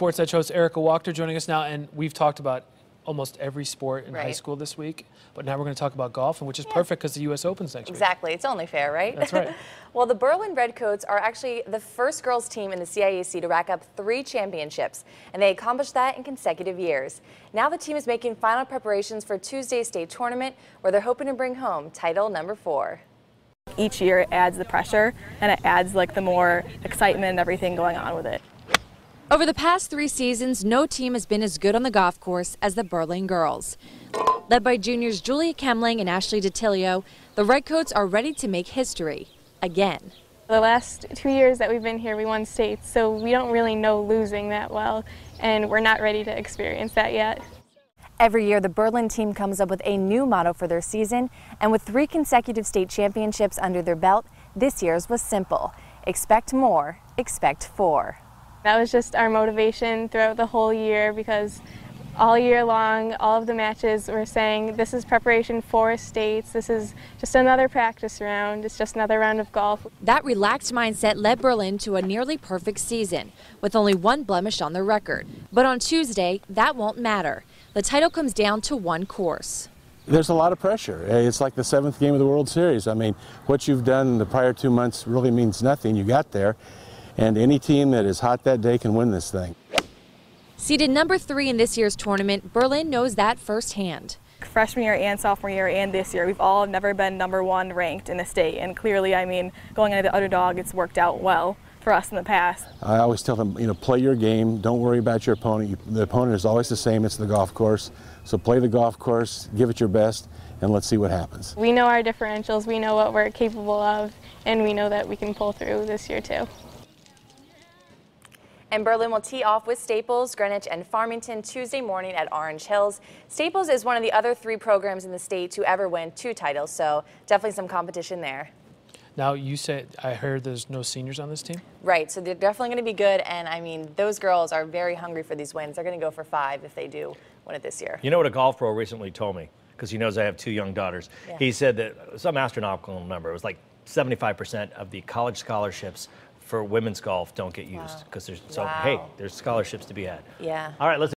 Sports Edge host Erica Wachter joining us now, and we've talked about almost every sport in high school this week, but now we're going to talk about golf, and which is perfect because the U.S. Open's next week. Exactly. It's only fair, right? That's right. Well, the Berlin Redcoats are actually the first girls team in the CIAC to rack up 3 championships, and they accomplished that in consecutive years. Now the team is making final preparations for Tuesday's state tournament, where they're hoping to bring home title number 4. Each year it adds the pressure, and it adds like the more excitement and everything going on with it. Over the past 3 seasons, no team has been as good on the golf course as the Berlin girls. Led by juniors Julia Kemling and Ashley DiTilio, the Redcoats are ready to make history again. The last 2 years that we've been here, we won states, so we don't really know losing that well, and we're not ready to experience that yet. Every year, the Berlin team comes up with a new motto for their season, and with 3 consecutive state championships under their belt, this year's was simple: expect more, expect 4. That was just our motivation throughout the whole year, because all year long, all of the matches were saying, this is preparation for states, this is just another practice round, it's just another round of golf. That relaxed mindset led Berlin to a nearly perfect season, with only 1 blemish on their record. But on Tuesday, that won't matter. The title comes down to 1 course. There's a lot of pressure. It's like the 7th game of the World Series. I mean, what you've done the prior 2 months really means nothing. You got there. And any team that is hot that day can win this thing. Seeded number 3 in this year's tournament, Berlin knows that firsthand. Freshman year and sophomore year and this year, we've all never been number 1 ranked in the state. And clearly, I mean, going into the underdog, it's worked out well for us in the past. I always tell them, play your game. Don't worry about your opponent. The opponent is always the same. It's the golf course. So play the golf course, give it your best, and let's see what happens. We know our differentials. We know what we're capable of, and we know that we can pull through this year, too. And Berlin will tee off with Staples, Greenwich, and Farmington Tuesday morning at Orange Hills. Staples is one of the other 3 programs in the state to ever win 2 titles, so definitely some competition there. Now, you said, I heard there's no seniors on this team? Right, so they're definitely going to be good, and I mean, those girls are very hungry for these wins. They're going to go for 5 if they do win it this year. You know what a golf pro recently told me, because he knows I have 2 young daughters. Yeah. He said that some astronomical number, it was like 75% of the college scholarships for women's golf don't get used because there's hey, there's scholarships to be had. Yeah. All right, let's